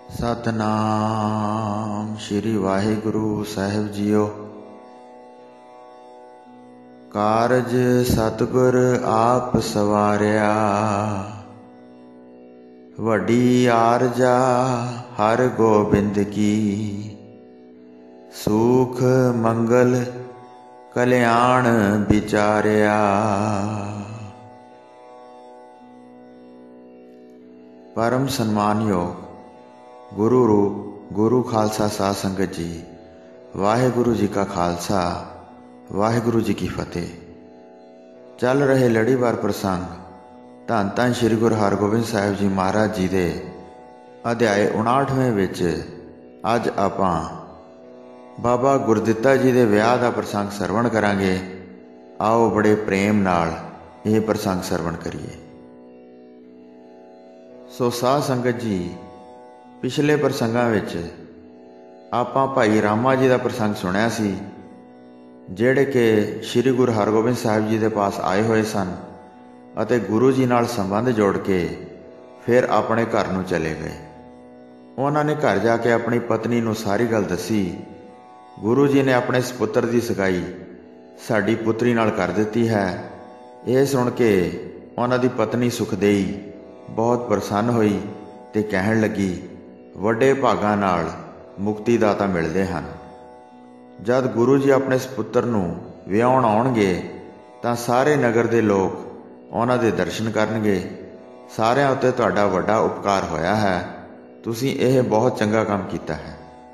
सतनाम श्री वाहिगुरु साहिब जीओ। कारज सतगुर आप सवारिया, वड्डी आरजा हर गोबिंद की। सुख मंगल कल्याण विचारिया। परम सन्मानयोग गुरु रूप गुरु खालसा साध संगत जी, वाहिगुरु जी का खालसा वाहिगुरु जी की फतेह। चल रहे लड़ीवार प्रसंग धन धन श्री गुरु हरगोबिंद साहिब जी महाराज जी दे अध्याय 59वें विच अज आपां बाबा गुरदित्ता जी दे विआह दा प्रसंग सरवण करांगे। आओ बड़े प्रेम नाल यह प्रसंग सरवण करिए। सो साध संगत जी, पिछले प्रसंगां विच आपां भाई रामा जी का प्रसंग सुनिया सी, जिहड़े कि श्री गुरु हरगोबिंद साहिब जी के पास आए हुए सन अते गुरु जी नाल संबंध जोड़ के फिर अपने घर नूं चले गए। उन्होंने घर जाके अपनी पत्नी नूं सारी गल दसी। गुरु जी ने अपने सपुत्र की सगाई साडी पुत्री नाल कर दिती है। यह सुन के उन्हां दी पत्नी सुखदेई बहुत प्रसन्न हुई ते कहण लगी, वड्डे भागां नाल मुक्तिदाता मिलदे हन। जद गुरु जी अपने सपुत्र नूं विआउण आउणगे तां सारे नगर दे लोग उन्हां दे दर्शन करनगे। सारिਆਂ उत्ते तुहाडा वड्डा उपकार होया है, तुसीं यह बहुत चंगा काम कीता है।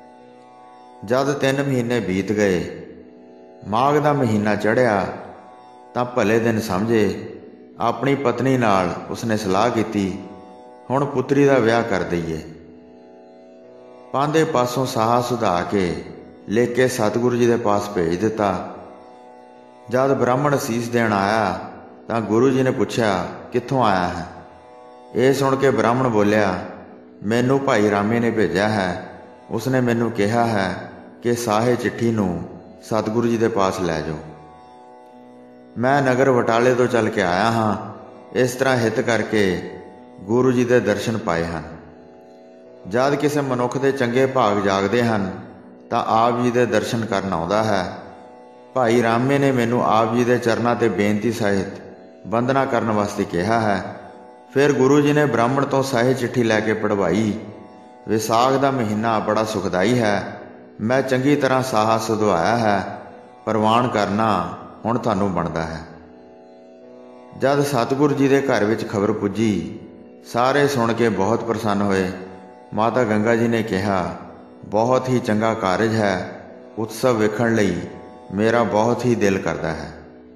जद 3 महीने बीत गए, माघ दा महीना चढ़िया तां भले दिन समझे अपनी पत्नी नाल उसने सलाह की, हुण पुत्री दा विआह कर दईए। पांधे पासों साहा सुधा के लेके सतगुरु जी के पास भेज दिता। जद ब्राह्मण सीस देण आया तां गुरु जी ने पूछा, कित्थों आया है? ये सुन के ब्राह्मण बोलिया, मैनू भाई रामे ने भेजा है। उसने मैनू कहा है कि साहे चिट्ठी नूं सतगुरु जी के पास लै जाओ। मैं नगर बटाले तो चल के आया हाँ। इस तरह हित करके गुरु जी के दर्शन पाए हैं। जद किसी मनुख के चंगे भाग जागते हैं तो आप जी के दर्शन करन आउंदा है। भाई रामे ने मैनू आप जी के चरणों ते बेनती सहित वंदना करने वास्ते कहा है। फिर गुरु जी ने ब्राह्मण तो साही चिट्ठी लैके पढ़वाई। विसाख का महीना बड़ा सुखदाई है। मैं चंगी तरह साहा सुधवाया है, प्रवान करना हुण तुहानूं बनदा है। जद सतगुरु जी के घर विच खबर पुजी, सारे सुन के बहुत प्रसन्न हुए। माता गंगा जी ने कहा, बहुत ही चंगा कारज है, उत्सव वेखण लई मेरा बहुत ही दिल करता है।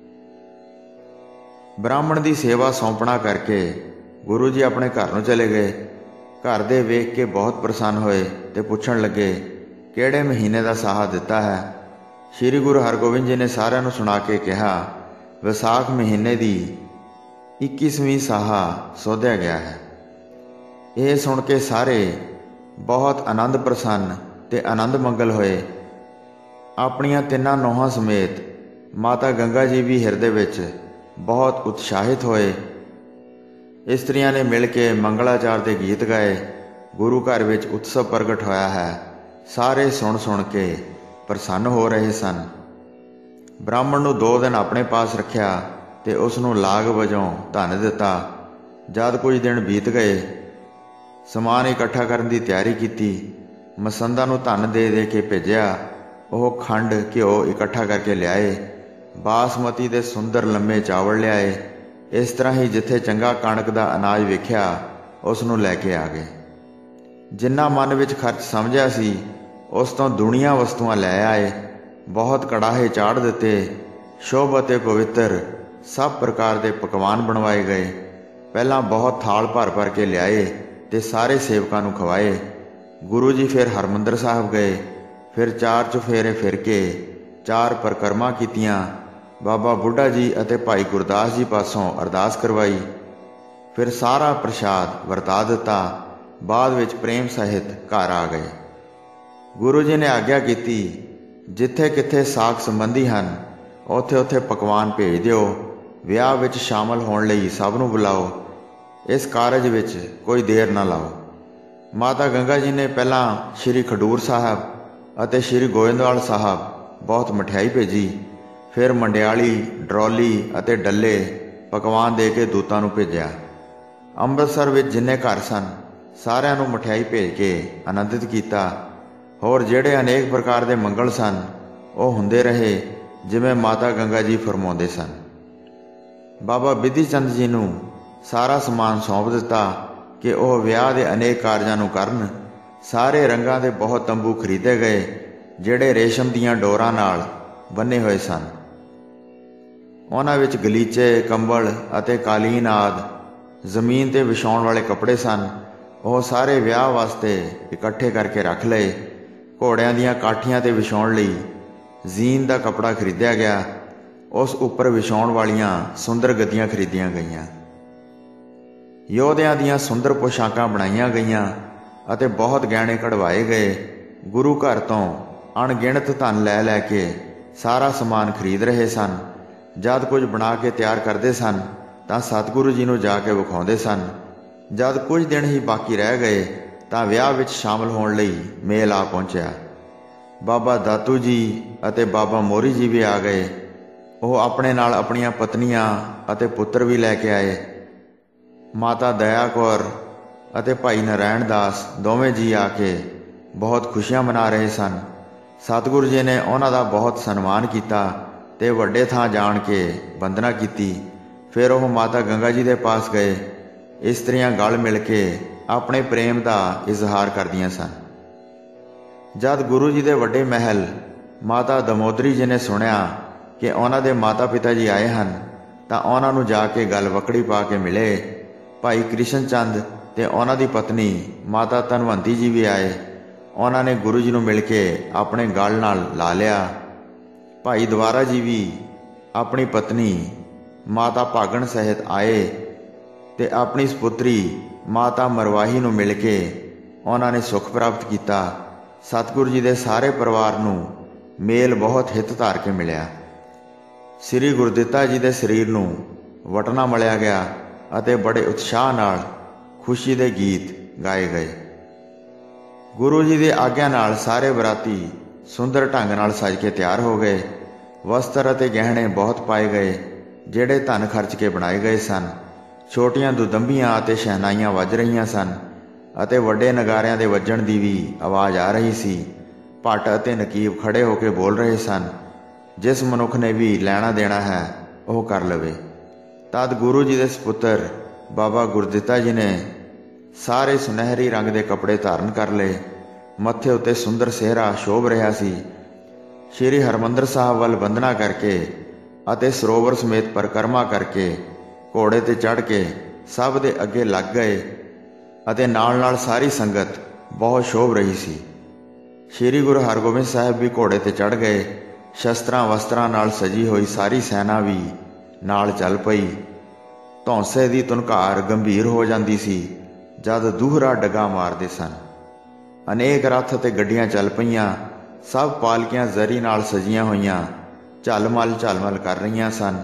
ब्राह्मण की सेवा सौंपना करके गुरु जी अपने घर नूं चले गए। घर दे वेख के बहुत प्रसन्न होए ते पुछण लगे, किहड़े महीने का साहा दिता है? श्री गुरु हरगोबिंद जी ने सारिਆਂ ਨੂੰ सुना के कहा, विसाख महीने की 21वीं साहा सोधिया गया है। यह सुन के सारे बहुत आनंद प्रसन्न ते आनंद मंगल होए। अपनियां 3 नौहां समेत माता गंगा जी भी हिरदे विच बहुत उत्साहित होए। इस्त्रियां ने मिल के मंगलाचार के गीत गाए। गुरु घर विच उत्सव प्रगट होया है। सारे सुन सुन के प्रसन्न हो रहे सन। ब्राह्मण नूं 2 दिन अपने पास रखिया ते उसनूं लाग वजों धन दिता। जद कुछ दिन बीत गए, समान इकट्ठा करन दी तैयारी की। मसंदा नूं धन दे दे के भेजिया। वह खंड घिओ इकट्ठा करके लियाए। बासमती दे सुंदर लम्मे चावल लियाए। इस तरह ही जिथे चंगा कणक दा अनाज वेख्या उसनूं लैके आ गए। जिन्ना मन विच खर्च समझिया सी उस तो दुनिया वस्तुआं लै आए। बहुत कड़ाहे चाढ़ दिते। शुभ अते पवित्र सब प्रकार के पकवान बनवाए गए। पहला बहुत थाल भर भर के लियाए ते सारे सेवकां नूं खवाए। गुरु जी फिर हरमंदर साहब गए। फिर 4 चुफेरे फिर के 4 परिक्रमा कीतियां। बाबा बुढ़ा जी अते भाई गुरदास जी पासों अरदास करवाई। फिर सारा प्रसाद वरता दिता। बाद विच प्रेम सहित घर आ गए। गुरु जी ने आग्या की, जिथे किथे साक संबंधी हैं उथे उथे पकवान भेज दिओ। विआह विच शामिल होण लई सब नूं बुलाओ। इस कारज विच कोई देर ना लाओ। ਮਾਤਾ ਗੰਗਾ ਜੀ ਨੇ ਪਹਿਲਾਂ ਸ਼੍ਰੀ ਖਡੂਰ ਸਾਹਿਬ ਅਤੇ ਸ਼੍ਰੀ ਗੋਇੰਦਵਾਲ ਸਾਹਿਬ ਬਹੁਤ ਮਠਿਆਈ ਭੇਜੀ। ਫਿਰ ਮੰਡਿਆਲੀ, ਡਰੌਲੀ ਅਤੇ ਡੱਲੇ ਪਕਵਾਨ ਦੇ ਕੇ ਦੂਤਾਂ ਨੂੰ ਭੇਜਿਆ। ਅੰਮ੍ਰਿਤਸਰ ਵਿੱਚ ਜਿੰਨੇ ਘਰ ਸਨ ਸਾਰਿਆਂ ਨੂੰ ਮਠਿਆਈ ਭੇਜ ਕੇ ਆਨੰਦਿਤ ਕੀਤਾ। ਹੋਰ ਜਿਹੜੇ ਅਨੇਕ ਪ੍ਰਕਾਰ ਦੇ ਮੰਗਲ ਸਨ ਉਹ ਹੁੰਦੇ ਰਹੇ ਜਿਵੇਂ ਮਾਤਾ ਗੰਗਾ ਜੀ ਫਰਮਾਉਂਦੇ ਸਨ। ਬਾਬਾ ਬਿਧੀ ਚੰਦ ਜੀ ਨੂੰ ਸਾਰਾ ਸਮਾਨ ਸੌਂਪ ਦਿੱਤਾ ਕਿ ਉਹ ਵਿਆਹ ਦੇ ਅਨੇਕ ਕਾਰਜਾਂ ਨੂੰ ਕਰਨ। ਸਾਰੇ ਰੰਗਾਂ ਦੇ ਬਹੁਤ ਤੰਬੂ ਖਰੀਦੇ ਗਏ ਜਿਹੜੇ ਰੇਸ਼ਮ ਦੀਆਂ ਡੋਰਾਂ ਨਾਲ ਬੰਨੇ ਹੋਏ ਸਨ। ਉਹਨਾਂ ਵਿੱਚ ਗਲੀਚੇ, ਕੰਬਲ ਅਤੇ ਕਾਲੀਨ ਆਦਿ ਜ਼ਮੀਨ 'ਤੇ ਵਿਛਾਉਣ ਵਾਲੇ ਕੱਪੜੇ ਸਨ। ਉਹ ਸਾਰੇ ਵਿਆਹ ਵਾਸਤੇ ਇਕੱਠੇ ਕਰਕੇ ਰੱਖ ਲਏ। ਘੋੜਿਆਂ ਦੀਆਂ ਕਾਠੀਆਂ 'ਤੇ ਵਿਛਾਉਣ ਲਈ ਜ਼ੀਨ ਦਾ ਕੱਪੜਾ ਖਰੀਦਿਆ ਗਿਆ। ਉਸ ਉੱਪਰ ਵਿਛਾਉਣ ਵਾਲੀਆਂ ਸੁੰਦਰ ਗੱਦੀਆਂ ਖਰੀਦੀਆਂ ਗਈਆਂ। ਯੋਧਿਆਂ ਦੀਆਂ ਸੁੰਦਰ ਪੋਸ਼ਾਕਾਂ ਬਣਾਈਆਂ ਗਈਆਂ ਅਤੇ ਬਹੁਤ ਗਹਿਣੇ ਕਢਵਾਏ ਗਏ। ਗੁਰੂ ਘਰ ਤੋਂ ਅਣਗਿਣਤ ਧਨ ਲੈ ਲੈ ਕੇ ਸਾਰਾ ਸਮਾਨ ਖਰੀਦ ਰਹੇ ਸਨ। ਜਦ ਕੁਝ ਬਣਾ ਕੇ ਤਿਆਰ ਕਰਦੇ ਸਨ ਤਾਂ ਸਤਿਗੁਰੂ ਜੀ ਨੂੰ ਜਾ ਕੇ ਵਿਖਾਉਂਦੇ ਸਨ। ਜਦ ਕੁਝ ਦਿਨ ਹੀ ਬਾਕੀ ਰਹਿ ਗਏ ਤਾਂ ਵਿਆਹ ਵਿੱਚ ਸ਼ਾਮਲ ਹੋਣ ਲਈ ਮੇਲ ਆ ਪਹੁੰਚਿਆ। ਬਾਬਾ ਦਾਤੂ ਜੀ ਅਤੇ ਬਾਬਾ ਮੋਰੀ ਜੀ ਵੀ ਆ ਗਏ। ਉਹ ਆਪਣੇ ਨਾਲ ਆਪਣੀਆਂ ਪਤਨੀਆਂ ਅਤੇ ਪੁੱਤਰ ਵੀ ਲੈ ਕੇ ਆਏ। ਮਾਤਾ ਦਇਆ ਕੌਰ ਅਤੇ ਭਾਈ ਨਾਰਾਇਣ ਦਾਸ ਦੋਵੇਂ ਜੀ ਆ ਕੇ ਬਹੁਤ ਖੁਸ਼ੀਆਂ ਮਨਾ ਰਹੇ ਸਨ। ਸਤਿਗੁਰੂ ਜੀ ਨੇ ਉਹਨਾਂ ਦਾ ਬਹੁਤ ਸਨਮਾਨ ਕੀਤਾ ਤੇ ਵੱਡੇ ਥਾਂ ਜਾਣ ਕੇ ਵੰਦਨਾ ਕੀਤੀ। ਫਿਰ ਉਹ ਮਾਤਾ ਗੰਗਾ ਜੀ ਦੇ ਪਾਸ ਗਏ। ਇਸਤਰੀਆਂ ਗਲ ਮਿਲ ਕੇ ਆਪਣੇ ਪ੍ਰੇਮ ਦਾ ਇਜ਼ਹਾਰ ਕਰਦੀਆਂ ਸਨ। ਜਦ ਗੁਰੂ ਜੀ ਦੇ ਵੱਡੇ ਮਹਿਲ ਮਾਤਾ ਦਮੋਦਰੀ ਜੀ ਨੇ ਸੁਣਿਆ ਕਿ ਉਹਨਾਂ ਦੇ ਮਾਤਾ ਪਿਤਾ ਜੀ ਆਏ ਹਨ ਤਾਂ ਉਹਨਾਂ ਨੂੰ ਜਾ ਕੇ ਗਲ ਵਕੜੀ ਪਾ ਕੇ ਮਿਲੇ। ਭਾਈ ਕ੍ਰਿਸ਼ਨ ਚੰਦ ਤੇ ਉਹਨਾਂ ਦੀ ਪਤਨੀ ਮਾਤਾ ਧਨਵੰਤੀ ਜੀ ਵੀ ਆਏ। ਉਹਨਾਂ ਨੇ ਗੁਰੂ ਜੀ ਨੂੰ ਮਿਲ ਕੇ ਆਪਣੇ ਗਲ ਨਾਲ ਲਾ ਲਿਆ। ਭਾਈ ਦਵਾਰਾ ਜੀ ਵੀ ਆਪਣੀ ਪਤਨੀ ਮਾਤਾ ਭਾਗਣ ਸਹਿਤ ਆਏ ਤੇ ਆਪਣੀ ਸਪੁੱਤਰੀ ਮਾਤਾ ਮਰਵਾਹੀ ਨੂੰ ਮਿਲ ਕੇ ਉਹਨਾਂ ਨੇ ਸੁੱਖ ਪ੍ਰਾਪਤ ਕੀਤਾ। ਸਤਿਗੁਰੂ ਜੀ ਦੇ ਸਾਰੇ ਪਰਿਵਾਰ ਨੂੰ ਮੇਲ ਬਹੁਤ ਹਿੱਤ ਧਾਰ ਕੇ ਮਿਲਿਆ। ਸ੍ਰੀ ਗੁਰਦਿੱਤਾ ਜੀ ਦੇ ਸਰੀਰ ਨੂੰ ਵਟਣਾ ਮਲਿਆ ਗਿਆ ਅਤੇ ਬੜੇ ਉਤਸ਼ਾਹ ਨਾਲ ਖੁਸ਼ੀ ਦੇ ਗੀਤ ਗਾਏ ਗਏ। ਗੁਰੂ ਜੀ ਦੀ ਆਗਿਆ ਨਾਲ ਸਾਰੇ ਬਰਾਤੀ ਸੁੰਦਰ ਢੰਗ ਨਾਲ ਸਜ ਕੇ ਤਿਆਰ ਹੋ ਗਏ। ਵਸਤਰ ਅਤੇ ਗਹਿਣੇ ਬਹੁਤ ਪਾਏ ਗਏ ਜਿਹੜੇ ਧਨ ਖਰਚ ਕੇ ਬਣਾਏ ਗਏ ਸਨ। ਛੋਟੀਆਂ ਦੁਦੰਬੀਆਂ ਅਤੇ ਸ਼ਹਿਨਾਈਆਂ ਵੱਜ ਰਹੀਆਂ ਸਨ ਅਤੇ ਵੱਡੇ ਨਗਾਰਿਆਂ ਦੇ ਵੱਜਣ ਦੀ ਵੀ ਆਵਾਜ਼ ਆ ਰਹੀ ਸੀ। ਭੱਟ ਅਤੇ ਨਕੀਬ ਖੜੇ ਹੋ ਕੇ ਬੋਲ ਰਹੇ ਸਨ, ਜਿਸ ਮਨੁੱਖ ਨੇ ਵੀ ਲੈਣਾ ਦੇਣਾ ਹੈ ਉਹ ਕਰ ਲਵੇ। ਤਦ ਗੁਰੂ ਜੀ ਦੇ ਸਪੁੱਤਰ ਬਾਬਾ ਗੁਰਦਿੱਤਾ ਜੀ ਨੇ ਸਾਰੇ ਸੁਨਹਿਰੀ ਰੰਗ ਦੇ ਕੱਪੜੇ ਧਾਰਨ ਕਰ ਲਏ। ਮੱਥੇ ਉੱਤੇ ਸੁੰਦਰ ਸਿਹਰਾ ਸ਼ੋਭ ਰਿਹਾ ਸੀ। ਸ਼੍ਰੀ ਹਰਿਮੰਦਰ ਸਾਹਿਬ ਵੱਲ ਵੰਦਨਾ ਕਰਕੇ ਅਤੇ ਸਰੋਵਰ ਸਮੇਤ ਪਰਿਕਰਮਾ ਕਰਕੇ ਘੋੜੇ 'ਤੇ ਚੜ੍ਹ ਕੇ ਸਭ ਦੇ ਅੱਗੇ ਲੱਗ ਗਏ ਅਤੇ ਨਾਲ ਨਾਲ ਸਾਰੀ ਸੰਗਤ ਬਹੁਤ ਸ਼ੋਭ ਰਹੀ ਸੀ। ਸ਼੍ਰੀ ਗੁਰੂ ਹਰਗੋਬਿੰਦ ਸਾਹਿਬ ਵੀ ਘੋੜੇ 'ਤੇ ਚੜ੍ਹ ਗਏ। ਸ਼ਸਤਰਾਂ ਵਸਤਰਾਂ ਨਾਲ ਸਜੀ ਹੋਈ ਸਾਰੀ ਸੈਨਾ ਵੀ ਨਾਲ ਚੱਲ ਪਈ। ਧੌਂਸੇ ਦੀ ਧੁਨਕਾਰ ਗੰਭੀਰ ਹੋ ਜਾਂਦੀ ਸੀ ਜਦ ਦੂਹਰਾ ਡੱਗਾ ਮਾਰਦੇ ਸਨ। ਅਨੇਕ ਰੱਥ ਅਤੇ ਗੱਡੀਆਂ ਚੱਲ ਪਈਆਂ। ਸਭ ਪਾਲਕੀਆਂ ਜ਼ਰੀ ਨਾਲ ਸਜੀਆਂ ਹੋਈਆਂ ਝਲਮਲ ਝਲਮਲ ਕਰ ਰਹੀਆਂ ਸਨ।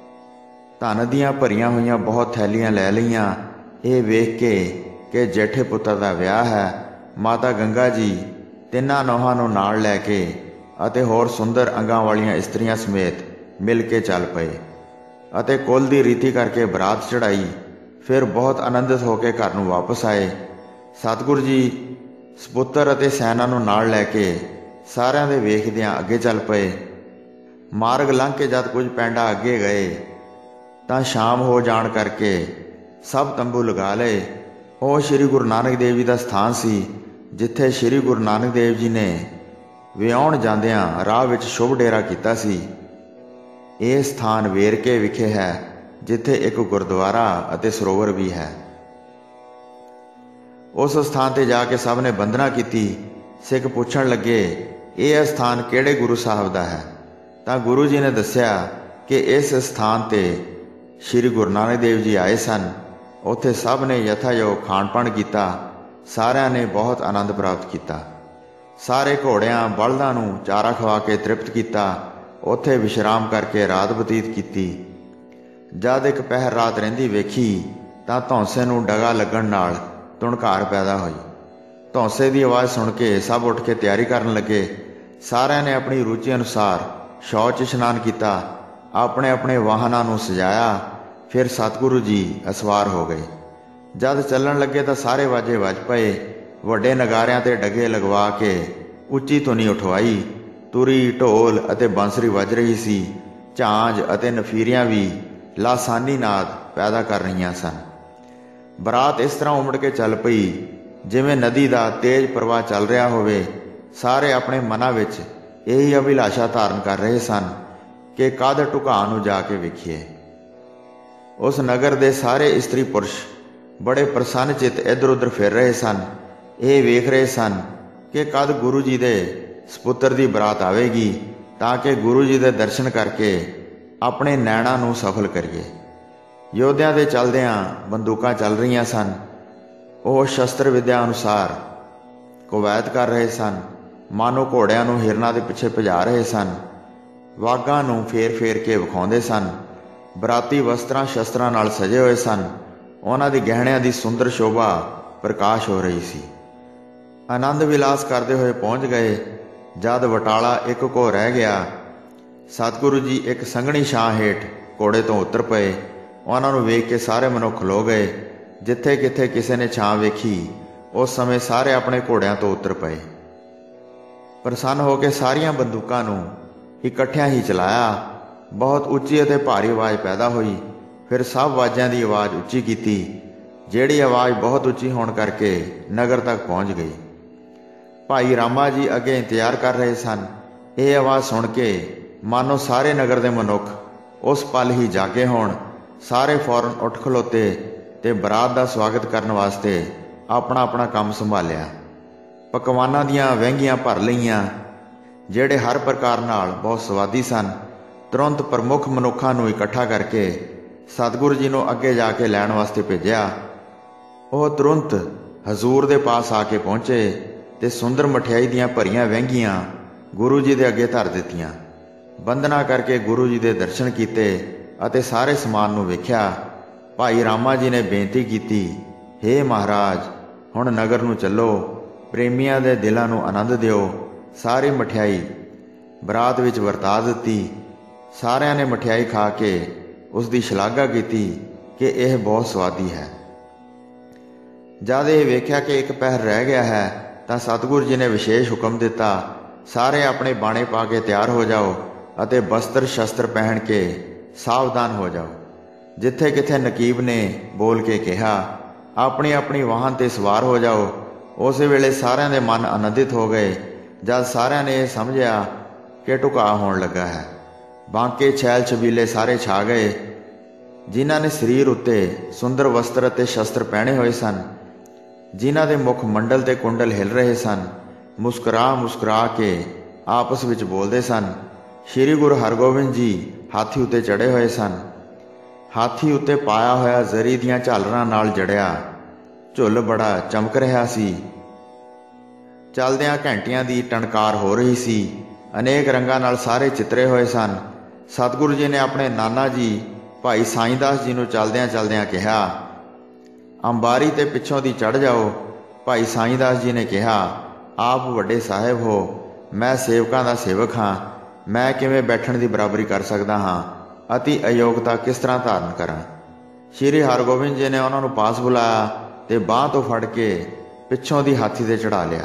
ਧਨ ਦੀਆਂ ਭਰੀਆਂ ਹੋਈਆਂ ਬਹੁਤ ਥੈਲੀਆਂ ਲੈ ਲਈਆਂ। ਇਹ ਵੇਖ ਕੇ ਕਿ ਜੇਠੇ ਪੁੱਤਰ ਦਾ ਵਿਆਹ ਹੈ, ਮਾਤਾ ਗੰਗਾ ਜੀ ਤਿੰਨਾਂ ਨੌਹਾਂ ਨੂੰ ਨਾਲ ਲੈ ਕੇ ਅਤੇ ਹੋਰ ਸੁੰਦਰ ਅੰਗਾਂ ਵਾਲੀਆਂ ਇਸਤਰੀਆਂ ਸਮੇਤ ਮਿਲ ਕੇ ਚੱਲ ਪਏ ਅਤੇ ਕੁਲ ਦੀ ਰੀਤੀ ਕਰਕੇ ਬਰਾਤ ਚੜ੍ਹਾਈ। ਫਿਰ ਬਹੁਤ ਆਨੰਦਿਤ ਹੋ ਕੇ ਘਰ ਨੂੰ ਵਾਪਸ ਆਏ। ਸਤਿਗੁਰੂ ਜੀ ਸਪੁੱਤਰ ਅਤੇ ਸੈਨਾ ਨੂੰ ਨਾਲ ਲੈ ਕੇ ਸਾਰਿਆਂ ਦੇ ਵੇਖਦਿਆਂ ਅੱਗੇ ਚੱਲ ਪਏ। ਮਾਰਗ ਲੰਘ ਕੇ ਜਦ ਕੁਝ ਪੈਂਡਾ ਅੱਗੇ ਗਏ ਤਾਂ ਸ਼ਾਮ ਹੋ ਜਾਣ ਕਰਕੇ ਸਭ ਤੰਬੂ ਲਗਾ ਲਏ। ਉਹ ਸ਼੍ਰੀ ਗੁਰੂ ਨਾਨਕ ਦੇਵ ਜੀ ਦਾ ਸਥਾਨ ਸੀ ਜਿੱਥੇ ਸ਼੍ਰੀ ਗੁਰੂ ਨਾਨਕ ਦੇਵ ਜੀ ਨੇ ਵਿਆਹੁਣ ਜਾਂਦਿਆਂ ਰਾਹ ਵਿੱਚ ਸ਼ੁਭ ਡੇਰਾ ਕੀਤਾ ਸੀ। ਇਹ ਸਥਾਨ ਵੇਰਕੇ ਵਿਖੇ ਹੈ ਜਿੱਥੇ ਇੱਕ ਗੁਰਦੁਆਰਾ ਅਤੇ ਸਰੋਵਰ ਵੀ ਹੈ। ਉਸ ਸਥਾਨ 'ਤੇ ਜਾ ਕੇ ਸਭ ਨੇ ਵੰਦਨਾ ਕੀਤੀ। ਸਿੱਖ ਪੁੱਛਣ ਲੱਗੇ, ਇਹ ਸਥਾਨ ਕਿਹੜੇ ਗੁਰੂ ਸਾਹਿਬ ਦਾ ਹੈ? ਤਾਂ ਗੁਰੂ ਜੀ ਨੇ ਦੱਸਿਆ ਕਿ ਇਸ ਸਥਾਨ 'ਤੇ ਸ਼੍ਰੀ ਗੁਰੂ ਨਾਨਕ ਦੇਵ ਜੀ ਆਏ ਸਨ। ਉੱਥੇ ਸਭ ਨੇ ਯਥਾਯੋਗ ਖਾਣ ਪਾਣ ਕੀਤਾ। ਸਾਰਿਆਂ ਨੇ ਬਹੁਤ ਆਨੰਦ ਪ੍ਰਾਪਤ ਕੀਤਾ। ਸਾਰੇ ਘੋੜਿਆਂ ਬਲਦਾਂ ਨੂੰ ਚਾਰਾ ਖਵਾ ਕੇ ਤ੍ਰਿਪਤ ਕੀਤਾ। ਉੱਥੇ ਵਿਸ਼ਰਾਮ ਕਰਕੇ ਰਾਤ ਬਤੀਤ ਕੀਤੀ। ਜਦ ਇੱਕ ਪਹਿਰ ਰਾਤ ਰਹਿੰਦੀ ਵੇਖੀ ਤਾਂ ਧੌਂਸੇ ਨੂੰ ਡਗਾ ਲੱਗਣ ਨਾਲ ਧੁਣਕਾਰ ਪੈਦਾ ਹੋਈ। ਧੌਂਸੇ ਦੀ ਆਵਾਜ਼ ਸੁਣ ਕੇ ਸਭ ਉੱਠ ਕੇ ਤਿਆਰੀ ਕਰਨ ਲੱਗੇ। ਸਾਰਿਆਂ ਨੇ ਆਪਣੀ ਰੁਚੀ ਅਨੁਸਾਰ ਸ਼ੌਚ ਇਸ਼ਨਾਨ ਕੀਤਾ, ਆਪਣੇ ਆਪਣੇ ਵਾਹਨਾਂ ਨੂੰ ਸਜਾਇਆ। ਫਿਰ ਸਤਿਗੁਰੂ ਜੀ ਅਸਵਾਰ ਹੋ ਗਏ। ਜਦ ਚੱਲਣ ਲੱਗੇ ਤਾਂ ਸਾਰੇ ਵਾਜੇ ਵੱਜ ਪਏ। ਵੱਡੇ ਨਗਾਰਿਆਂ ਤੇ ਡਗੇ ਲਗਵਾ ਕੇ ਉੱਚੀ ਧੁਨੀ ਉਠਵਾਈ। ਤੁਰੀ, ਢੋਲ ਅਤੇ ਬੰਸਰੀ ਵੱਜ ਰਹੀ ਸੀ। ਝਾਂਜ ਅਤੇ ਨਫੀਰੀਆਂ ਵੀ ਲਾਸਾਨੀ ਨਾਦ ਪੈਦਾ ਕਰ ਰਹੀਆਂ ਸਨ। ਬਰਾਤ ਇਸ ਤਰ੍ਹਾਂ ਉਮੜ ਕੇ ਚੱਲ ਪਈ ਜਿਵੇਂ ਨਦੀ ਦਾ ਤੇਜ਼ ਪ੍ਰਵਾਹ ਚੱਲ ਰਿਹਾ ਹੋਵੇ। ਸਾਰੇ ਆਪਣੇ ਮਨਾਂ ਵਿੱਚ ਇਹੀ ਅਭਿਲਾਸ਼ਾ ਧਾਰਨ ਕਰ ਰਹੇ ਸਨ ਕਿ ਕਦ ਢੁਕਾ ਨੂੰ ਜਾ ਕੇ ਵੇਖੀਏ। ਉਸ ਨਗਰ ਦੇ ਸਾਰੇ ਇਸਤਰੀ ਪੁਰਸ਼ ਬੜੇ ਪ੍ਰਸੰਨ ਚਿੱਤ ਇੱਧਰ ਉੱਧਰ ਫਿਰ ਰਹੇ ਸਨ। ਇਹ ਵੇਖ ਰਹੇ ਸਨ ਕਿ ਕਦ ਗੁਰੂ ਜੀ ਦੇ ਸਪੁੱਤਰ ਦੀ ਬਰਾਤ ਆਵੇਗੀ, ਤਾਂ ਕਿ ਗੁਰੂ ਜੀ ਦੇ ਦਰਸ਼ਨ ਕਰਕੇ ਆਪਣੇ ਨੈਣਾਂ ਨੂੰ ਸਫਲ ਕਰੀਏ। ਯੋਧਿਆਂ ਦੇ ਚਲਦਿਆਂ ਬੰਦੂਕਾਂ ਚੱਲ ਰਹੀਆਂ ਸਨ। ਉਹ ਸ਼ਸਤਰ ਵਿਦਿਆ ਅਨੁਸਾਰ ਕਵਾਇਤ ਕਰ ਰਹੇ ਸਨ। ਮਾਨੋ ਘੋੜਿਆਂ ਨੂੰ ਹਿਰਨਾਂ ਦੇ ਪਿੱਛੇ ਭਜਾ ਰਹੇ ਸਨ। ਵਾਗਾਂ ਨੂੰ ਫੇਰ ਫੇਰ ਕੇ ਵਿਖਾਉਂਦੇ ਸਨ। ਬਰਾਤੀ ਵਸਤਰਾਂ ਸ਼ਸਤਰਾਂ ਨਾਲ ਸਜੇ ਹੋਏ ਸਨ। ਉਹਨਾਂ ਦੀ ਗਹਿਣਿਆਂ ਦੀ ਸੁੰਦਰ ਸ਼ੋਭਾ ਪ੍ਰਕਾਸ਼ ਹੋ ਰਹੀ ਸੀ। ਆਨੰਦ ਵਿਲਾਸ ਕਰਦੇ ਹੋਏ ਪਹੁੰਚ ਗਏ। ਜਦ ਵਟਾਲਾ ਇੱਕ ਕੋ ਰਹਿ ਗਿਆ, ਸਤਿਗੁਰੂ ਜੀ ਇੱਕ ਸੰਘਣੀ ਛਾਂ ਹੇਠ ਘੋੜੇ ਤੋਂ ਉਤਰ ਪਏ। ਉਹਨਾਂ ਨੂੰ ਵੇਖ ਕੇ ਸਾਰੇ ਮਨੁੱਖ ਖਲੋ ਗਏ। ਜਿੱਥੇ ਕਿੱਥੇ ਕਿਸੇ ਨੇ ਛਾਂ ਵੇਖੀ, ਉਸ ਸਮੇਂ ਸਾਰੇ ਆਪਣੇ ਘੋੜਿਆਂ ਤੋਂ ਉਤਰ ਪਏ। ਪ੍ਰਸੰਨ ਹੋ ਕੇ ਸਾਰੀਆਂ ਬੰਦੂਕਾਂ ਨੂੰ ਇਕੱਠਿਆਂ ਹੀ ਚਲਾਇਆ। ਬਹੁਤ ਉੱਚੀ ਅਤੇ ਭਾਰੀ ਆਵਾਜ਼ ਪੈਦਾ ਹੋਈ। ਫਿਰ ਸਭ ਆਵਾਜ਼ਾਂ ਦੀ ਆਵਾਜ਼ ਉੱਚੀ ਕੀਤੀ, ਜਿਹੜੀ ਆਵਾਜ਼ ਬਹੁਤ ਉੱਚੀ ਹੋਣ ਕਰਕੇ ਨਗਰ ਤੱਕ ਪਹੁੰਚ ਗਈ। ਭਾਈ ਰਾਮਾ ਜੀ ਅੱਗੇ ਇੰਤਜ਼ਾਰ ਕਰ ਰਹੇ ਸਨ। ਇਹ ਆਵਾਜ਼ ਸੁਣ ਕੇ ਮਾਨੋ ਸਾਰੇ ਨਗਰ ਦੇ ਮਨੁੱਖ ਉਸ ਪਲ ਹੀ ਜਾਗੇ ਹੋਣ। ਸਾਰੇ ਫੌਰਨ ਉੱਠ ਖਲੋਤੇ ਤੇ ਬਰਾਤ ਦਾ ਸਵਾਗਤ ਕਰਨ ਵਾਸਤੇ ਆਪਣਾ ਆਪਣਾ ਕੰਮ ਸੰਭਾਲਿਆ। ਪਕਵਾਨਾਂ ਦੀਆਂ ਵਹਿੰਗੀਆਂ ਭਰ ਲਈਆਂ, ਜਿਹੜੇ ਹਰ ਪ੍ਰਕਾਰ ਨਾਲ ਬਹੁਤ ਸਵਾਦੀ ਸਨ। ਤੁਰੰਤ ਪ੍ਰਮੁੱਖ ਮਨੁੱਖਾਂ ਨੂੰ ਇਕੱਠਾ ਕਰਕੇ ਸਤਿਗੁਰੂ ਜੀ ਨੂੰ ਅੱਗੇ ਜਾ ਕੇ ਲੈਣ ਵਾਸਤੇ ਭੇਜਿਆ। ਉਹ ਤੁਰੰਤ ਹਜ਼ੂਰ ਦੇ ਪਾਸ ਆ ਕੇ ਪਹੁੰਚੇ ਤੇ ਸੁੰਦਰ ਮਠਿਆਈ ਦੀਆਂ ਭਰੀਆਂ ਵਹਿੰਗੀਆਂ ਗੁਰੂ ਜੀ ਦੇ ਅੱਗੇ ਧਰ ਦਿੱਤੀਆਂ। ਬੰਦਨਾ ਕਰਕੇ ਗੁਰੂ ਜੀ ਦੇ ਦਰਸ਼ਨ ਕੀਤੇ ਅਤੇ ਸਾਰੇ ਸਮਾਨ ਨੂੰ ਵੇਖਿਆ। ਭਾਈ ਰਾਮਾ ਜੀ ਨੇ ਬੇਨਤੀ ਕੀਤੀ, ਹੇ ਮਹਾਰਾਜ, ਹੁਣ ਨਗਰ ਨੂੰ ਚੱਲੋ, ਪ੍ਰੇਮੀਆਂ ਦੇ ਦਿਲਾਂ ਨੂੰ ਆਨੰਦ ਦਿਓ। ਸਾਰੀ ਮਠਿਆਈ ਬਰਾਤ ਵਿੱਚ ਵਰਤਾ ਦਿੱਤੀ। ਸਾਰਿਆਂ ਨੇ ਮਠਿਆਈ ਖਾ ਕੇ ਉਸ ਦੀ ਸ਼ਲਾਘਾ ਕੀਤੀ ਕਿ ਇਹ ਬਹੁਤ ਸਵਾਦੀ ਹੈ। ਜਦ ਇਹ ਵੇਖਿਆ ਕਿ ਇੱਕ ਪਹਿਰ ਰਹਿ ਗਿਆ ਹੈ ਤਾਂ ਸਤਿਗੁਰੂ ਜੀ ਨੇ ਵਿਸ਼ੇਸ਼ ਹੁਕਮ ਦਿੱਤਾ, ਸਾਰੇ ਆਪਣੇ ਬਾਣੇ ਪਾ ਕੇ ਤਿਆਰ ਹੋ ਜਾਓ ਅਤੇ ਬਸਤਰ ਸ਼ਸਤਰ ਪਹਿਨ ਕੇ ਸਾਵਧਾਨ ਹੋ ਜਾਓ। ਜਿੱਥੇ ਕਿੱਥੇ ਨਕੀਬ ਨੇ ਬੋਲ ਕੇ ਕਿਹਾ, ਆਪਣੀ ਆਪਣੀ ਵਾਹਨ 'ਤੇ ਸਵਾਰ ਹੋ ਜਾਓ। ਉਸੇ ਵੇਲੇ ਸਾਰਿਆਂ ਦੇ ਮਨ ਆਨੰਦਿਤ ਹੋ ਗਏ। ਜਦ ਸਾਰਿਆਂ ਨੇ ਇਹ ਸਮਝਿਆ ਕਿ ਢੁਕਾ ਹੋਣ ਲੱਗਾ ਹੈ, ਬਾਂਕੇ ਛੈਲ ਛਬੀਲੇ ਸਾਰੇ ਛਾ ਗਏ। ਜਿਨ੍ਹਾਂ ਨੇ ਸਰੀਰ ਉੱਤੇ ਸੁੰਦਰ ਵਸਤਰ ਅਤੇ ਸ਼ਸਤਰ ਪਹਿਨੇ ਹੋਏ ਸਨ, ਜਿਨ੍ਹਾਂ ਦੇ ਮੁਖ ਮੰਡਲ ਤੇ ਕੁੰਡਲ ਹਿਲ ਰਹੇ ਸਨ, ਮੁਸਕਰਾ ਮੁਸਕਰਾ ਕੇ ਆਪਸ ਵਿੱਚ ਬੋਲਦੇ ਸਨ। ਸ਼੍ਰੀ ਗੁਰੂ ਹਰਗੋਬਿੰਦ ਜੀ ਹਾਥੀ ਉੱਤੇ ਚੜ੍ਹੇ ਹੋਏ ਸਨ। ਹਾਥੀ ਉੱਤੇ ਪਾਇਆ ਹੋਇਆ ਜ਼ਰੀ ਦੀਆਂ ਝਾਲਰਾਂ ਨਾਲ ਜੜਿਆ ਝੁੱਲ ਬੜਾ ਚਮਕ ਰਿਹਾ ਸੀ। ਚਲਦਿਆਂ ਘੰਟੀਆਂ ਦੀ ਟਣਕਾਰ ਹੋ ਰਹੀ ਸੀ। ਅਨੇਕ ਰੰਗਾਂ ਨਾਲ ਸਾਰੇ ਚਿੱਤਰੇ ਹੋਏ ਸਨ। ਸਤਿਗੁਰੂ ਜੀ ਨੇ ਆਪਣੇ ਨਾਨਾ ਜੀ ਭਾਈ ਸਾਈਂ ਦਾਸ ਜੀ ਨੂੰ ਚਲਦਿਆਂ ਚਲਦਿਆਂ ਕਿਹਾ, ਅੰਬਾਰੀ ਤੇ ਪਿੱਛੋਂ ਦੀ ਚੜ੍ਹ ਜਾਓ। ਭਾਈ ਸਾਈਂ ਦਾਸ ਜੀ ਨੇ ਕਿਹਾ, ਆਪ ਵੱਡੇ ਸਾਹਿਬ ਹੋ, ਮੈਂ ਸੇਵਕਾਂ ਦਾ ਸੇਵਕ ਹਾਂ, ਮੈਂ ਕਿਵੇਂ ਬੈਠਣ ਦੀ ਬਰਾਬਰੀ ਕਰ ਸਕਦਾ ਹਾਂ, ਅਤੀ ਅਯੋਗਤਾ ਕਿਸ ਤਰ੍ਹਾਂ ਧਾਰਨ ਕਰਾਂ। ਸ਼੍ਰੀ ਹਰਗੋਬਿੰਦ ਜੀ ਨੇ ਉਹਨਾਂ ਨੂੰ ਪਾਸ ਬੁਲਾਇਆ ਤੇ ਬਾਂਹ ਤੋਂ ਫੜ ਕੇ ਪਿੱਛੋਂ ਦੀ ਹਾਥੀ ਤੇ ਚੜ੍ਹਾ ਲਿਆ।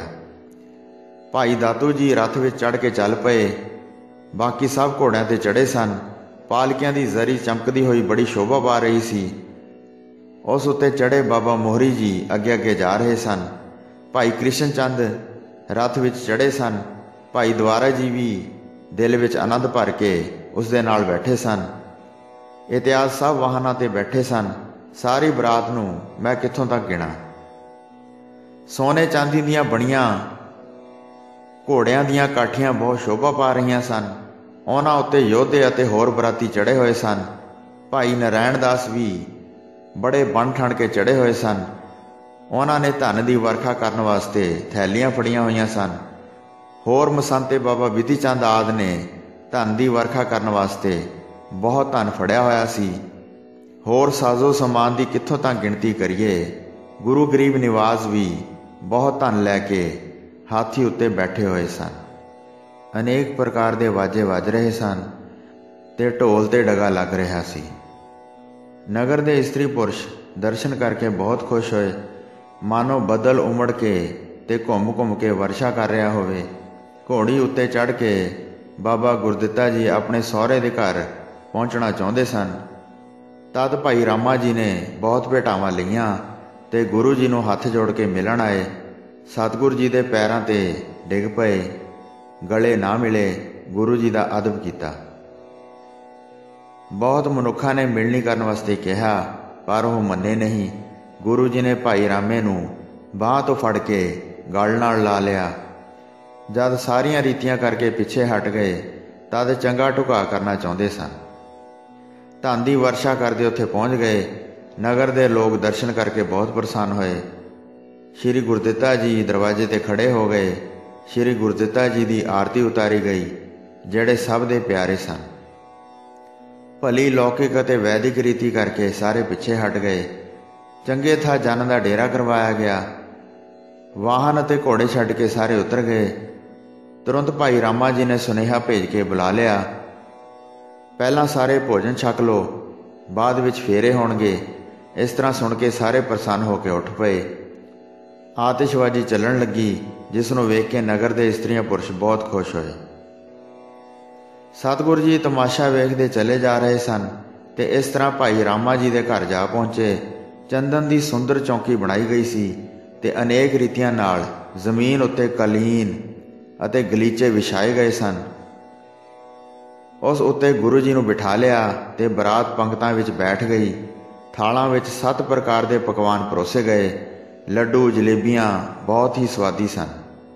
ਭਾਈ ਦਾਤੂ ਜੀ ਰੱਥ ਵਿੱਚ ਚੜ੍ਹ ਕੇ ਚੱਲ ਪਏ। ਬਾਕੀ ਸਭ ਘੋੜਿਆਂ ਤੇ ਚੜ੍ਹੇ ਸਨ। ਪਾਲਕੀਆਂ ਦੀ ਜ਼ਰੀ ਚਮਕਦੀ ਹੋਈ ਬੜੀ ਸ਼ੋਭਾ ਪਾ ਰਹੀ ਸੀ। ਉਸ ਉੱਤੇ ਚੜ੍ਹੇ ਬਾਬਾ ਮੋਹਰੀ ਜੀ ਅੱਗੇ ਅੱਗੇ ਜਾ ਰਹੇ ਸਨ। ਭਾਈ ਕ੍ਰਿਸ਼ਨ ਚੰਦ ਰੱਥ ਵਿੱਚ ਚੜ੍ਹੇ ਸਨ। ਭਾਈ ਦਵਾਰਾ ਜੀ ਵੀ ਦਿਲ ਵਿੱਚ ਆਨੰਦ ਭਰ ਕੇ ਉਸ ਦੇ ਨਾਲ ਬੈਠੇ ਸਨ। ਇਤਿਹਾਸ ਸਭ ਵਾਹਨਾਂ ਤੇ ਬੈਠੇ ਸਨ। ਸਾਰੀ ਬਰਾਤ ਨੂੰ ਮੈਂ ਕਿੱਥੋਂ ਤੱਕ ਗਿਣਾ। ਸੋਨੇ ਚਾਂਦੀ ਦੀਆਂ ਬਣੀਆਂ ਘੋੜਿਆਂ ਦੀਆਂ ਕਾਠੀਆਂ ਬਹੁਤ ਸ਼ੋਭਾ ਪਾ ਰਹੀਆਂ ਸਨ। ਉਹਨਾਂ ਉੱਤੇ ਯੋਧੇ ਅਤੇ ਹੋਰ ਬਰਾਤੀ ਚੜ੍ਹੇ ਹੋਏ ਸਨ। ਭਾਈ ਨਾਰਾਇਣ ਦਾਸ ਵੀ ਬੜੇ ਬਣ ਠਣ ਕੇ ਚੜ੍ਹੇ ਹੋਏ ਸਨ। ਉਹਨਾਂ ਨੇ ਧਨ ਦੀ ਵਰਖਾ ਕਰਨ ਵਾਸਤੇ ਥੈਲੀਆਂ ਫੜੀਆਂ ਹੋਈਆਂ ਸਨ। ਹੋਰ ਮਸੰਤੇ ਬਾਬਾ ਵਿਧੀ ਚੰਦ ਆਦਿ ਨੇ ਧਨ ਦੀ ਵਰਖਾ ਕਰਨ ਵਾਸਤੇ ਬਹੁਤ ਧਨ ਫੜਿਆ ਹੋਇਆ ਸੀ। ਹੋਰ ਸਾਜ਼ੋ ਸਮਾਨ ਦੀ ਕਿੱਥੋਂ ਤੱਕ ਗਿਣਤੀ ਕਰੀਏ। ਗੁਰੂ ਗਰੀਬ ਨਿਵਾਜ਼ ਵੀ ਬਹੁਤ ਧਨ ਲੈ ਕੇ ਹਾਥੀ ਉੱਤੇ ਬੈਠੇ ਹੋਏ ਸਨ। ਅਨੇਕ ਪ੍ਰਕਾਰ ਦੇ ਵਾਜੇ ਵੱਜ ਰਹੇ ਸਨ ਤੇ ਢੋਲ ਤੇ ਡਗਾ ਲੱਗ ਰਿਹਾ ਸੀ। ਨਗਰ ਦੇ ਇਸਤਰੀ ਪੁਰਸ਼ ਦਰਸ਼ਨ ਕਰਕੇ ਬਹੁਤ ਖੁਸ਼ ਹੋਏ, ਮਾਨੋ ਬੱਦਲ ਉਮੜ ਕੇ ਤੇ ਘੁੰਮ ਘੁੰਮ ਕੇ ਵਰਸ਼ਾ ਕਰ ਰਿਹਾ ਹੋਵੇ। ਘੋੜੀ ਉੱਤੇ ਚੜ੍ਹ ਕੇ ਬਾਬਾ ਗੁਰਦਿੱਤਾ ਜੀ ਆਪਣੇ ਸਹੁਰੇ ਦੇ ਘਰ ਪਹੁੰਚਣਾ ਚਾਹੁੰਦੇ ਸਨ। ਤਦ ਭਾਈ ਰਾਮਾ ਜੀ ਨੇ ਬਹੁਤ ਭੇਟਾਵਾਂ ਲਈਆਂ ਤੇ ਗੁਰੂ ਜੀ ਨੂੰ ਹੱਥ ਜੋੜ ਕੇ ਮਿਲਣ ਆਏ। ਸਤਿਗੁਰੂ ਜੀ ਦੇ ਪੈਰਾਂ ਤੇ ਡਿੱਗ ਪਏ, ਗਲੇ ਨਾ ਮਿਲੇ, ਗੁਰੂ ਜੀ ਦਾ ਅਦਬ ਕੀਤਾ। ਬਹੁਤ ਮਨੁੱਖਾਂ ਨੇ ਮਿਲਣੀ ਕਰਨ ਵਾਸਤੇ ਕਿਹਾ, ਪਰ ਉਹ ਮੰਨੇ ਨਹੀਂ। ਗੁਰੂ ਜੀ ਨੇ ਭਾਈ ਰਾਮੇ ਨੂੰ ਬਾਂਹ ਤੋਂ ਫੜ ਕੇ ਗਲ ਨਾਲ ਲਾ ਲਿਆ। ਜਦ ਸਾਰੀਆਂ ਰੀਤੀਆਂ ਕਰਕੇ ਪਿੱਛੇ ਹਟ ਗਏ ਤਦ ਚੰਗਾ ਢੁਕਾ ਕਰਨਾ ਚਾਹੁੰਦੇ ਸਨ। ਧਨ ਦੀ ਵਰਸ਼ਾ ਕਰਦੇ ਉੱਥੇ ਪਹੁੰਚ ਗਏ। ਨਗਰ ਦੇ ਲੋਕ ਦਰਸ਼ਨ ਕਰਕੇ ਬਹੁਤ ਪ੍ਰਸੰਨ ਹੋਏ। ਸ਼੍ਰੀ ਗੁਰਦਿੱਤਾ ਜੀ ਦਰਵਾਜ਼ੇ ਤੇ ਖੜੇ ਹੋ ਗਏ। ਸ਼੍ਰੀ ਗੁਰਦਿੱਤਾ ਜੀ ਦੀ ਆਰਤੀ ਉਤਾਰੀ ਗਈ, ਜਿਹੜੇ ਸਭ ਦੇ ਪਿਆਰੇ ਸਨ। ਭਲੀ ਲੌਕਿਕ ਅਤੇ ਵੈਦਿਕ ਰੀਤੀ ਕਰਕੇ ਸਾਰੇ ਪਿੱਛੇ ਹਟ ਗਏ। ਚੰਗੇ ਥਾਂ ਜਨ ਦਾ ਡੇਰਾ ਕਰਵਾਇਆ ਗਿਆ। ਵਾਹਨ ਅਤੇ ਘੋੜੇ ਛੱਡ ਕੇ ਸਾਰੇ ਉਤਰ ਗਏ। ਤੁਰੰਤ ਭਾਈ ਰਾਮਾ ਜੀ ਨੇ ਸੁਨੇਹਾ ਭੇਜ ਕੇ ਬੁਲਾ ਲਿਆ, ਪਹਿਲਾਂ ਸਾਰੇ ਭੋਜਨ ਛਕ ਲਓ, ਬਾਅਦ ਵਿੱਚ ਫੇਰੇ ਹੋਣਗੇ। ਇਸ ਤਰ੍ਹਾਂ ਸੁਣ ਕੇ ਸਾਰੇ ਪ੍ਰਸੰਨ ਹੋ ਕੇ ਉੱਠ ਪਏ। ਆਤਿਸ਼ਬਾਜ਼ੀ ਚੱਲਣ ਲੱਗੀ, ਜਿਸ ਨੂੰ ਵੇਖ ਕੇ ਨਗਰ ਦੇ ਇਸਤਰੀਆਂ ਪੁਰਸ਼ ਬਹੁਤ ਖੁਸ਼ ਹੋਏ। ਸਤਿਗੁਰੂ ਜੀ ਤਮਾਸ਼ਾ ਵੇਖਦੇ ਚਲੇ ਜਾ ਰਹੇ ਸਨ ਤੇ ਇਸ ਤਰ੍ਹਾਂ ਭਾਈ ਰਾਮਾ ਜੀ ਦੇ ਘਰ ਜਾ ਪਹੁੰਚੇ। ਚੰਦਨ ਦੀ ਸੁੰਦਰ ਚੌਂਕੀ ਬਣਾਈ ਗਈ ਸੀ ਤੇ ਅਨੇਕ ਰੀਤੀਆਂ ਨਾਲ ਜ਼ਮੀਨ ਉੱਤੇ ਕਾਲੀਨ ਅਤੇ ਗਲੀਚੇ ਵਿਛਾਏ ਗਏ ਸਨ। ਉਸ ਉੱਤੇ ਗੁਰੂ ਜੀ ਨੂੰ ਬਿਠਾ ਲਿਆ ਤੇ ਬਰਾਤ ਪੰਗਤਾਂ ਵਿੱਚ ਬੈਠ ਗਈ। ਥਾਲਾਂ ਵਿੱਚ 7 ਪ੍ਰਕਾਰ ਦੇ ਪਕਵਾਨ ਪਰੋਸੇ ਗਏ। ਲੱਡੂ ਜਲੇਬੀਆਂ ਬਹੁਤ ਹੀ ਸਵਾਦੀ ਸਨ।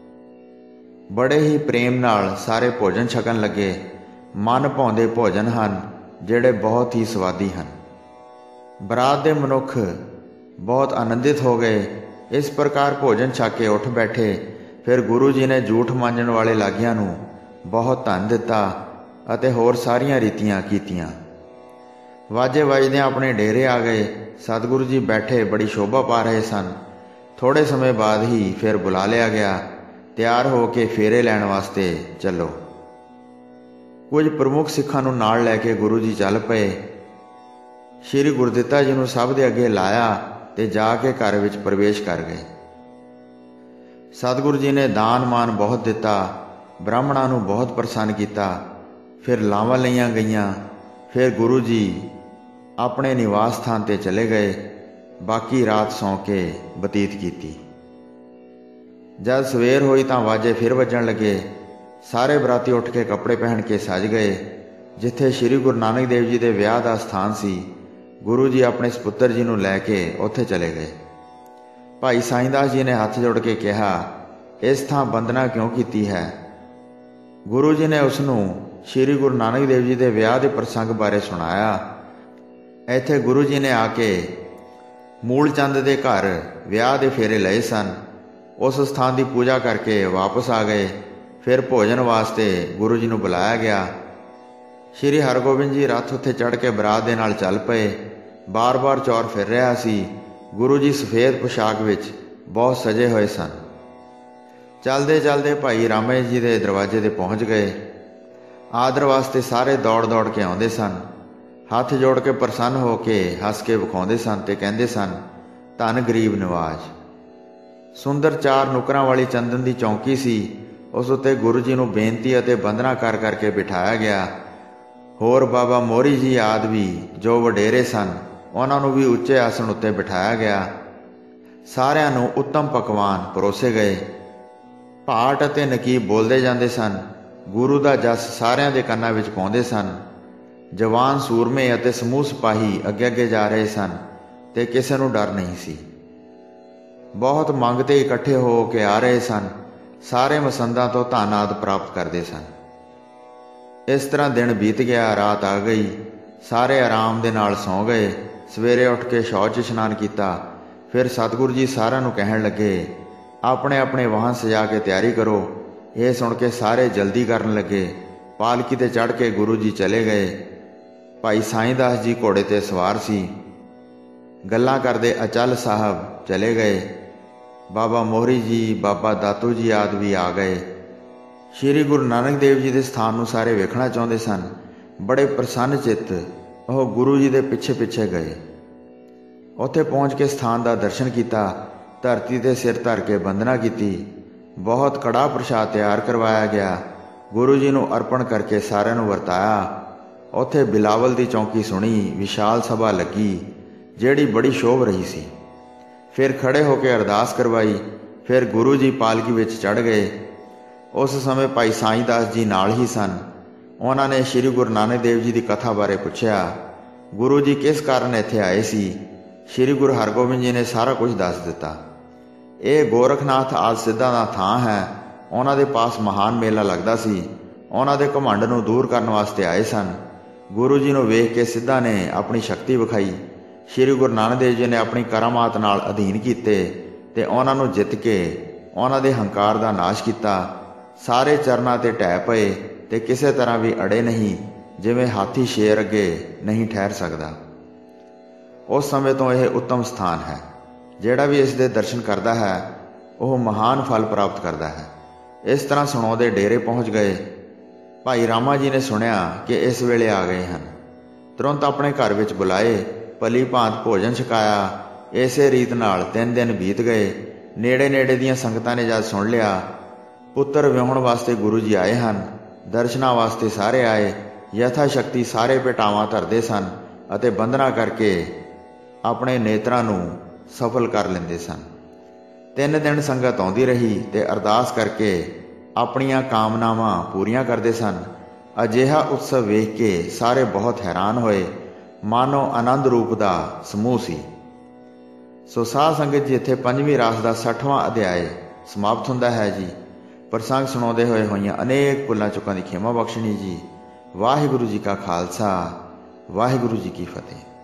ਬੜੇ ਹੀ ਪ੍ਰੇਮ ਨਾਲ ਸਾਰੇ ਭੋਜਨ ਛਕਣ ਲੱਗੇ। ਮਨ ਭਾਉਂਦੇ ਭੋਜਨ ਹਨ, ਜਿਹੜੇ ਬਹੁਤ ਹੀ ਸਵਾਦੀ ਹਨ। ਬਰਾਤ ਦੇ ਮਨੁੱਖ ਬਹੁਤ ਆਨੰਦਿਤ ਹੋ ਗਏ। ਇਸ ਪ੍ਰਕਾਰ ਭੋਜਨ ਛਕ ਕੇ ਉੱਠ ਬੈਠੇ। ਫਿਰ ਗੁਰੂ ਜੀ ਨੇ ਜੂਠ ਮਾਂਜਣ ਵਾਲੇ ਲਾਗੀਆਂ ਨੂੰ ਬਹੁਤ ਧਨ ਦਿੱਤਾ ਅਤੇ ਹੋਰ ਸਾਰੀਆਂ ਰੀਤੀਆਂ ਕੀਤੀਆਂ। ਵਾਜੇ ਵੱਜਦਿਆਂ ਆਪਣੇ ਡੇਰੇ ਆ ਗਏ। ਸਤਿਗੁਰੂ ਜੀ ਬੈਠੇ ਬੜੀ ਸ਼ੋਭਾ ਪਾ ਰਹੇ ਸਨ। ਥੋੜ੍ਹੇ ਸਮੇਂ ਬਾਅਦ ਹੀ ਫਿਰ ਬੁਲਾ ਲਿਆ ਗਿਆ, ਤਿਆਰ ਹੋ ਕੇ ਫੇਰੇ ਲੈਣ ਵਾਸਤੇ ਚੱਲੋ। ਕੁਝ ਪ੍ਰਮੁੱਖ ਸਿੱਖਾਂ ਨੂੰ ਨਾਲ ਲੈ ਕੇ ਗੁਰੂ ਜੀ ਚੱਲ ਪਏ। ਸ਼੍ਰੀ ਗੁਰਦਿੱਤਾ ਜੀ ਨੂੰ ਸਭ ਦੇ ਅੱਗੇ ਲਾਇਆ ਤੇ ਜਾ ਕੇ ਘਰ ਵਿੱਚ ਪ੍ਰਵੇਸ਼ ਕਰ ਗਏ। ਸਤਿਗੁਰੂ ਜੀ ਨੇ ਦਾਨ ਮਾਨ ਬਹੁਤ ਦਿੱਤਾ, ਬ੍ਰਾਹਮਣਾਂ ਨੂੰ ਬਹੁਤ ਪ੍ਰਸੰਨ ਕੀਤਾ। ਫਿਰ ਲਾਵਾਂ ਲਈਆਂ ਗਈਆਂ। ਫਿਰ ਗੁਰੂ ਜੀ ਆਪਣੇ ਨਿਵਾਸ ਸਥਾਨ ਤੇ ਚਲੇ ਗਏ। ਬਾਕੀ ਰਾਤ ਸੌਂ ਕੇ ਬਤੀਤ ਕੀਤੀ। ਜਦ ਸਵੇਰ ਹੋਈ ਤਾਂ ਵਾਜੇ ਫਿਰ ਵੱਜਣ ਲੱਗੇ। ਸਾਰੇ ਬਰਾਤੀ ਉੱਠ ਕੇ ਕੱਪੜੇ ਪਹਿਨ ਕੇ ਸਜ ਗਏ। ਜਿੱਥੇ ਸ਼੍ਰੀ ਗੁਰੂ ਨਾਨਕ ਦੇਵ ਜੀ ਦੇ ਵਿਆਹ ਦਾ ਸਥਾਨ ਸੀ, ਗੁਰੂ ਜੀ ਆਪਣੇ ਸਪੁੱਤਰ ਜੀ ਨੂੰ ਲੈ ਕੇ ਉੱਥੇ ਚਲੇ ਗਏ। ਭਾਈ ਸਾਈਂ ਦਾਸ ਜੀ ਨੇ ਹੱਥ ਜੋੜ ਕੇ ਕਿਹਾ, ਇਸ ਥਾਂ ਬੰਦਨਾ ਕਿਉਂ ਕੀਤੀ ਹੈ? ਗੁਰੂ ਜੀ ਨੇ ਉਸ ਨੂੰ ਸ਼੍ਰੀ ਗੁਰੂ ਨਾਨਕ ਦੇਵ ਜੀ ਦੇ ਵਿਆਹ ਦੇ ਪ੍ਰਸੰਗ ਬਾਰੇ ਸੁਣਾਇਆ। ਇੱਥੇ ਗੁਰੂ ਜੀ ਨੇ ਆ ਕੇ ਮੂਲ ਚੰਦ ਦੇ ਘਰ ਵਿਆਹ ਦੇ ਫੇਰੇ ਲਏ ਸਨ। ਉਸ ਸਥਾਨ ਦੀ ਪੂਜਾ ਕਰਕੇ ਵਾਪਸ ਆ ਗਏ। ਫਿਰ ਭੋਜਨ ਵਾਸਤੇ ਗੁਰੂ ਜੀ ਨੂੰ ਬੁਲਾਇਆ ਗਿਆ। ਸ਼੍ਰੀ ਹਰਗੋਬਿੰਦ ਜੀ ਰੱਥ ਉੱਤੇ ਚੜ੍ਹ ਕੇ ਬਰਾਤ ਦੇ ਨਾਲ ਚੱਲ ਪਏ। ਬਾਰ-ਬਾਰ ਚੌਰ ਫਿਰ ਰਿਹਾ ਸੀ। ਗੁਰੂ ਜੀ ਸਫੇਦ ਪੁਸ਼ਾਕ ਵਿੱਚ ਬਹੁਤ ਸਜੇ ਹੋਏ ਸਨ। ਚੱਲਦੇ ਚੱਲਦੇ ਭਾਈ ਰਾਮੇ ਜੀ ਦੇ ਦਰਵਾਜ਼ੇ ਤੇ ਪਹੁੰਚ ਗਏ। ਆਦਰ ਵਾਸਤੇ ਸਾਰੇ ਦੌੜ ਦੌੜ ਕੇ ਆਉਂਦੇ ਸਨ। ਹੱਥ ਜੋੜ ਕੇ ਪ੍ਰਸੰਨ ਹੋ ਕੇ ਹੱਸ ਕੇ ਵਿਖਾਉਂਦੇ ਸਨ ਤੇ ਕਹਿੰਦੇ ਸਨ, ਧੰਨ ਗਰੀਬ ਨਿਵਾਜ। ਸੁੰਦਰ 4 ਨੁਕਰਾਂ ਵਾਲੀ ਚੰਦਨ ਦੀ ਚੌਂਕੀ ਸੀ। ਉਸ ਉੱਤੇ ਗੁਰੂ ਜੀ ਨੂੰ ਬੇਨਤੀ ਅਤੇ ਬੰਦਨਾ ਕਰ ਕਰਕੇ ਬਿਠਾਇਆ ਗਿਆ। ਹੋਰ ਬਾਬਾ ਮੋਹਰੀ ਜੀ ਆਦਿ ਵੀ ਜੋ ਵਡੇਰੇ ਸਨ, ਉਹਨਾਂ ਨੂੰ ਵੀ ਉੱਚੇ ਆਸਣ ਉੱਤੇ ਬਿਠਾਇਆ ਗਿਆ। ਸਾਰਿਆਂ ਨੂੰ ਉੱਤਮ ਪਕਵਾਨ ਪਰੋਸੇ ਗਏ। ਪਾਠ ਅਤੇ ਨਕੀਬ ਬੋਲਦੇ ਜਾਂਦੇ ਸਨ। ਗੁਰੂ ਦਾ ਜਸ ਸਾਰਿਆਂ ਦੇ ਕੰਨਾਂ ਵਿੱਚ ਪਾਉਂਦੇ ਸਨ। ਜਵਾਨ ਸੂਰਮੇ ਅਤੇ ਸਮੂਹ ਸਿਪਾਹੀ ਅੱਗੇ ਅੱਗੇ ਜਾ ਰਹੇ ਸਨ ਤੇ ਕਿਸੇ ਨੂੰ ਡਰ ਨਹੀਂ ਸੀ। ਬਹੁਤ ਮੰਗ ਤੇ ਇਕੱਠੇ ਹੋ ਕੇ ਆ ਰਹੇ ਸਨ। ਸਾਰੇ ਮਸੰਦਾਂ ਤੋਂ ਧਨ ਆਦਿ ਪ੍ਰਾਪਤ ਕਰਦੇ ਸਨ। ਇਸ ਤਰ੍ਹਾਂ ਦਿਨ ਬੀਤ ਗਿਆ। ਰਾਤ ਆ ਗਈ। ਸਾਰੇ ਆਰਾਮ ਦੇ ਨਾਲ ਸੌਂ ਗਏ। ਸਵੇਰੇ ਉੱਠ ਕੇ ਸ਼ੌਚ ਇਸ਼ਨਾਨ ਕੀਤਾ। ਫਿਰ ਸਤਿਗੁਰੂ ਜੀ ਸਾਰਿਆਂ ਨੂੰ ਕਹਿਣ ਲੱਗੇ, ਆਪਣੇ ਆਪਣੇ ਵਾਹਨ ਸਜਾ ਕੇ ਤਿਆਰੀ ਕਰੋ। ਇਹ ਸੁਣ ਕੇ ਸਾਰੇ ਜਲਦੀ ਕਰਨ ਲੱਗੇ। ਪਾਲਕੀ ਤੇ ਚੜ੍ਹ ਕੇ ਗੁਰੂ ਜੀ ਚਲੇ ਗਏ। ਭਾਈ ਸਾਈਂ ਦਾਸ ਜੀ ਘੋੜੇ ਤੇ ਸਵਾਰ ਸੀ। ਗੱਲਾਂ ਕਰਦੇ ਅਚਲ ਸਾਹਿਬ ਚਲੇ ਗਏ। ਬਾਬਾ ਮੋਹਰੀ ਜੀ, ਬਾਬਾ ਦਾਤੂ ਜੀ ਆਦਿ ਵੀ ਆ ਗਏ। ਸ਼੍ਰੀ ਗੁਰੂ ਨਾਨਕ ਦੇਵ ਜੀ ਦੇ ਸਥਾਨ ਨੂੰ ਸਾਰੇ ਵੇਖਣਾ ਚਾਹੁੰਦੇ ਸਨ। ਬੜੇ ਪ੍ਰਸੰਨ ਚਿੱਤ ਉਹ ਗੁਰੂ ਜੀ ਦੇ ਪਿੱਛੇ ਪਿੱਛੇ ਗਏ। ਉੱਥੇ ਪਹੁੰਚ ਕੇ ਸਥਾਨ ਦਾ ਦਰਸ਼ਨ ਕੀਤਾ, ਧਰਤੀ 'ਤੇ ਸਿਰ ਧਰ ਕੇ ਬੰਦਨਾ ਕੀਤੀ। ਬਹੁਤ ਕੜਾਹ ਪ੍ਰਸ਼ਾਦ ਤਿਆਰ ਕਰਵਾਇਆ ਗਿਆ। ਗੁਰੂ ਜੀ ਨੂੰ ਅਰਪਣ ਕਰਕੇ ਸਾਰਿਆਂ ਨੂੰ ਵਰਤਾਇਆ। ਉੱਥੇ ਬਿਲਾਵਲ ਦੀ ਚੌਂਕੀ ਸੁਣੀ। ਵਿਸ਼ਾਲ ਸਭਾ ਲੱਗੀ ਜਿਹੜੀ ਬੜੀ ਸ਼ੋਭ ਰਹੀ ਸੀ। ਫਿਰ ਖੜੇ ਹੋ ਕੇ ਅਰਦਾਸ ਕਰਵਾਈ। ਫਿਰ ਗੁਰੂ ਜੀ ਪਾਲਕੀ ਵਿੱਚ ਚੜ੍ਹ ਗਏ। ਉਸ ਸਮੇਂ ਭਾਈ ਸਾਈਂ ਦਾਸ ਜੀ ਨਾਲ ਹੀ ਸਨ। ਉਹਨਾਂ ਨੇ ਸ਼੍ਰੀ ਗੁਰੂ ਨਾਨਕ ਦੇਵ ਜੀ ਦੀ ਕਥਾ ਬਾਰੇ ਪੁੱਛਿਆ। ਗੁਰੂ ਜੀ ਕਿਸ ਕਾਰਨ ਇੱਥੇ ਆਏ ਸੀ? ਸ਼੍ਰੀ ਗੁਰੂ ਹਰਗੋਬਿੰਦ ਜੀ ਨੇ ਸਾਰਾ ਕੁਝ ਦੱਸ ਦਿੱਤਾ। ਇਹ ਗੋਰਖਨਾਥ ਆਦਿ ਸਿੱਧਾਂ ਦਾ ਥਾਂ ਹੈ। ਉਹਨਾਂ ਦੇ ਪਾਸ ਮਹਾਨ ਮੇਲਾ ਲੱਗਦਾ ਸੀ। ਉਹਨਾਂ ਦੇ ਘਮੰਡ ਨੂੰ ਦੂਰ ਕਰਨ ਵਾਸਤੇ ਆਏ ਸਨ। ਗੁਰੂ ਜੀ ਨੂੰ ਵੇਖ ਕੇ ਸਿੱਧਾਂ ਨੇ ਆਪਣੀ ਸ਼ਕਤੀ ਵਿਖਾਈ। ਸ਼੍ਰੀ ਗੁਰੂ ਨਾਨਕ ਦੇਵ ਜੀ ਨੇ ਆਪਣੀ ਕਰਾਮਾਤ ਨਾਲ ਅਧੀਨ ਕੀਤੇ ਤੇ ਉਹਨਾਂ ਨੂੰ ਜਿੱਤ ਕੇ ਉਹਨਾਂ ਦੇ ਹੰਕਾਰ ਦਾ ਨਾਸ਼ ਕੀਤਾ। ਸਾਰੇ ਚਰਨਾਂ 'ਤੇ ਢਹਿ ਪਏ ਤੇ ਕਿਸੇ ਤਰ੍ਹਾਂ ਵੀ ਅੜੇ ਨਹੀਂ, ਜਿਵੇਂ ਹਾਥੀ ਸ਼ੇਰ ਅੱਗੇ ਨਹੀਂ ਠਹਿਰ ਸਕਦਾ। ਉਸ ਸਮੇਂ ਤੋਂ ਇਹ ਉੱਤਮ ਸਥਾਨ ਹੈ। ਜਿਹੜਾ ਵੀ ਇਸ ਦੇ ਦਰਸ਼ਨ ਕਰਦਾ ਹੈ ਉਹ ਮਹਾਨ ਫਲ ਪ੍ਰਾਪਤ ਕਰਦਾ ਹੈ। ਇਸ ਤਰ੍ਹਾਂ ਸੁਣਾਉਂਦੇ ਡੇਰੇ ਪਹੁੰਚ ਗਏ। ਭਾਈ ਰਾਮਾ ਜੀ ਨੇ ਸੁਣਿਆ ਕਿ ਇਸ ਵੇਲੇ ਆ ਗਏ ਹਨ। ਤੁਰੰਤ ਆਪਣੇ ਘਰ ਵਿੱਚ ਬੁਲਾਏ, ਭਲੀ ਭਾਂਤ ਭੋਜਨ ਛਕਾਇਆ। ਇਸੇ ਰੀਤ ਨਾਲ 3 ਦਿਨ ਬੀਤ ਗਏ। ਨੇੜੇ ਨੇੜੇ ਦੀਆਂ ਸੰਗਤਾਂ ਨੇ ਜਦ ਸੁਣ ਲਿਆ ਪੁੱਤਰ ਵਿਆਹੁਣ ਵਾਸਤੇ ਗੁਰੂ ਜੀ ਆਏ ਹਨ, ਦਰਸ਼ਨਾਂ ਵਾਸਤੇ ਸਾਰੇ ਆਏ। ਯਥਾ ਸ਼ਕਤੀ ਸਾਰੇ ਭੇਟਾਵਾਂ ਧਰਦੇ ਸਨ ਅਤੇ ਬੰਦਨਾ ਕਰਕੇ ਆਪਣੇ ਨੇਤਰਾਂ ਨੂੰ ਸਫਲ ਕਰ ਲੈਂਦੇ ਸਨ। 3 ਦਿਨ ਸੰਗਤ ਆਉਂਦੀ ਰਹੀ ਤੇ ਅਰਦਾਸ ਕਰਕੇ ਆਪਣੀਆਂ ਕਾਮਨਾਵਾਂ ਪੂਰੀਆਂ ਕਰਦੇ ਸਨ। ਅਜਿਹਾ ਉਤਸਵ ਵੇਖ ਕੇ ਸਾਰੇ ਬਹੁਤ ਹੈਰਾਨ ਹੋਏ, ਮਾਨੋ ਆਨੰਦ ਰੂਪ ਦਾ ਸਮੂਹ ਸੀ। ਸੋ ਸਾਧ ਸੰਗਤ ਜੀ, ਇੱਥੇ 5ਵੀਂ ਰਾਸ ਦਾ 60ਵਾਂ ਅਧਿਆਇ ਸਮਾਪਤ ਹੁੰਦਾ ਹੈ ਜੀ। ਪ੍ਰਸੰਗ ਸੁਣਾਉਂਦੇ ਹੋਏ ਹੋਈਆਂ ਅਨੇਕ ਭੁੱਲਾਂ ਚੁੱਕਾਂ ਦੀ ਖਿਮਾ ਬਖਸ਼ਣੀ ਜੀ। ਵਾਹਿਗੁਰੂ ਜੀ ਕਾ ਖਾਲਸਾ, ਵਾਹਿਗੁਰੂ ਜੀ ਕੀ ਫਤਿਹ।